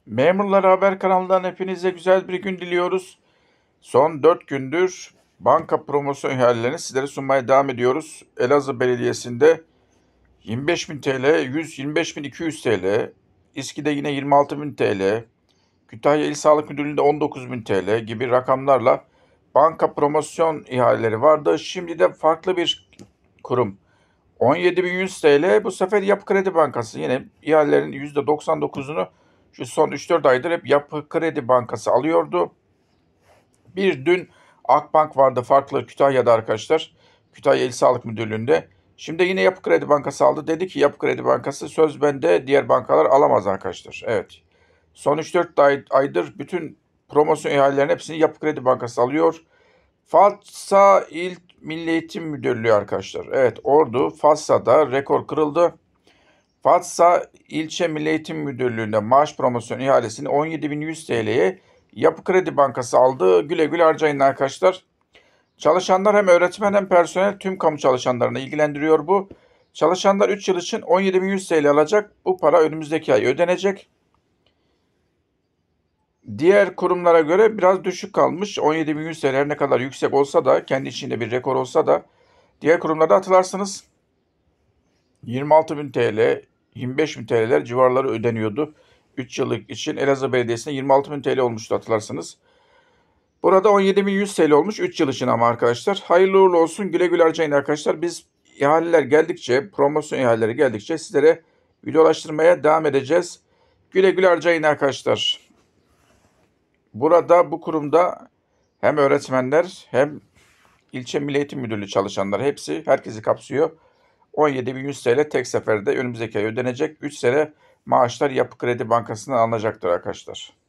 Memurlar Haber kanalından hepinize güzel bir gün diliyoruz. Son 4 gündür banka promosyon ihalelerini sizlere sunmaya devam ediyoruz. Elazığ Belediyesi'nde 25.000 TL, 125.200 TL, İSKİ'de yine 26.000 TL, Kütahya İl Sağlık Müdürlüğü'nde 19.000 TL gibi rakamlarla banka promosyon ihaleleri vardı. Şimdi de farklı bir kurum 17.100 TL, bu sefer Yapı Kredi Bankası. Yine ihalelerin %99'unu şu son 3-4 aydır hep Yapı Kredi Bankası alıyordu. Bir dün Akbank vardı farklı Kütahya'da arkadaşlar. Kütahya İl Sağlık Müdürlüğü'nde. Şimdi yine Yapı Kredi Bankası aldı. Dedi ki Yapı Kredi Bankası söz bende, diğer bankalar alamaz arkadaşlar. Evet. Son 3-4 aydır bütün promosyon ihalelerin hepsini Yapı Kredi Bankası alıyor. Fatsa İl Milli Eğitim Müdürlüğü arkadaşlar. Evet, Ordu Fatsa'da rekor kırıldı. Fatsa İlçe Milli Eğitim Müdürlüğü'nde maaş promosyon ihalesini 17.100 TL'ye Yapı Kredi Bankası aldı. Güle güle harcayın arkadaşlar. Çalışanlar hem öğretmen hem personel tüm kamu çalışanlarını ilgilendiriyor bu. Çalışanlar 3 yıl için 17.100 TL alacak. Bu para önümüzdeki ay ödenecek. Diğer kurumlara göre biraz düşük kalmış. 17.100 TL her ne kadar yüksek olsa da, kendi içinde bir rekor olsa da, diğer kurumlarda hatırlarsınız 26.000 TL, 25.000 TL'ler civarları ödeniyordu. 3 yıllık için Elazığ Belediyesi'ne 26.000 TL olmuştu hatırlarsınız. Burada 17.100 TL olmuş 3 yıl için ama arkadaşlar. Hayırlı uğurlu olsun, güle güle harcayın arkadaşlar. Biz ihaleler geldikçe, promosyon ihaleleri geldikçe sizlere videolaştırmaya devam edeceğiz. Güle güle harcayın arkadaşlar. Burada bu kurumda hem öğretmenler hem ilçe Milli Eğitim Müdürlüğü çalışanları herkesi kapsıyor. 17.100 TL tek seferde önümüzdeki ay ödenecek. 3 sene maaşlar Yapı Kredi Bankası'ndan alınacaktır arkadaşlar.